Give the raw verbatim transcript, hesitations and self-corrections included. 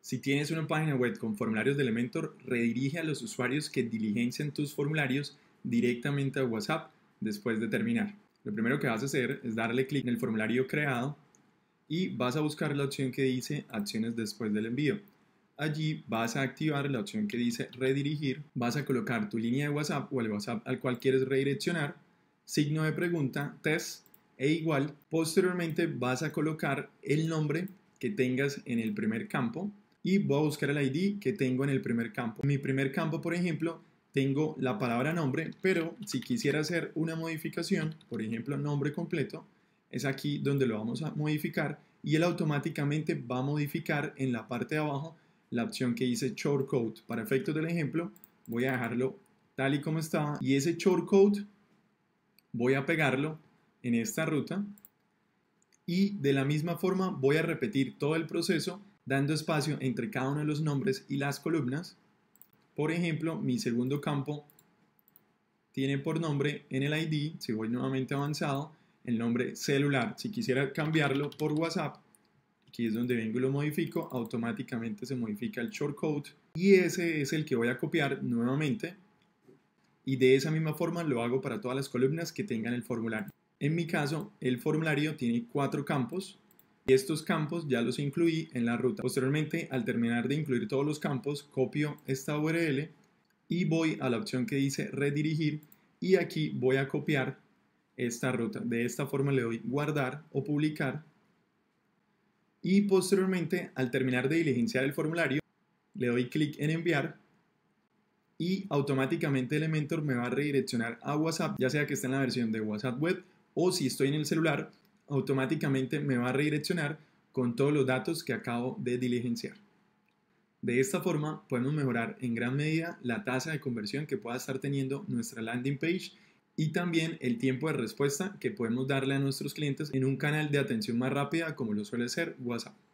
Si tienes una página web con formularios de Elementor, redirige a los usuarios que diligencian tus formularios directamente a WhatsApp después de terminar. Lo primero que vas a hacer es darle clic en el formulario creado y vas a buscar la opción que dice acciones después del envío. Allí vas a activar la opción que dice redirigir, vas a colocar tu línea de WhatsApp o el WhatsApp al cual quieres redireccionar, signo de pregunta, test e igual. Posteriormente vas a colocar el nombre que tengas en el primer campo y voy a buscar el I D que tengo en el primer campo. En mi primer campo, por ejemplo, tengo la palabra nombre, pero si quisiera hacer una modificación, por ejemplo, nombre completo, es aquí donde lo vamos a modificar y él automáticamente va a modificar en la parte de abajo la opción que dice shortcode. Para efectos del ejemplo, voy a dejarlo tal y como estaba y ese shortcode voy a pegarlo en esta ruta y de la misma forma voy a repetir todo el proceso dando espacio entre cada uno de los nombres y las columnas. Por ejemplo, mi segundo campo tiene por nombre en el I D, si voy nuevamente avanzado, el nombre celular. Si quisiera cambiarlo por WhatsApp, aquí es donde vengo y lo modifico, automáticamente se modifica el shortcode y ese es el que voy a copiar nuevamente y de esa misma forma lo hago para todas las columnas que tengan el formulario. En mi caso, el formulario tiene cuatro campos y estos campos ya los incluí en la ruta. Posteriormente, al terminar de incluir todos los campos, copio esta U R L y voy a la opción que dice redirigir y aquí voy a copiar esta ruta. De esta forma le doy guardar o publicar y posteriormente, al terminar de diligenciar el formulario, le doy clic en enviar y automáticamente Elementor me va a redireccionar a WhatsApp, ya sea que esté en la versión de WhatsApp Web o si estoy en el celular, automáticamente me va a redireccionar con todos los datos que acabo de diligenciar. De esta forma podemos mejorar en gran medida la tasa de conversión que pueda estar teniendo nuestra landing page y también el tiempo de respuesta que podemos darle a nuestros clientes en un canal de atención más rápida como lo suele ser WhatsApp.